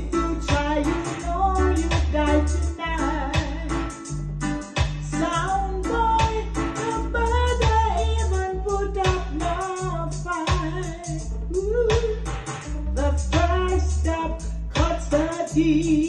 If you try, you know you die tonight. Sound boy, nobody even put up no fight. Ooh. The first stop cuts the deep.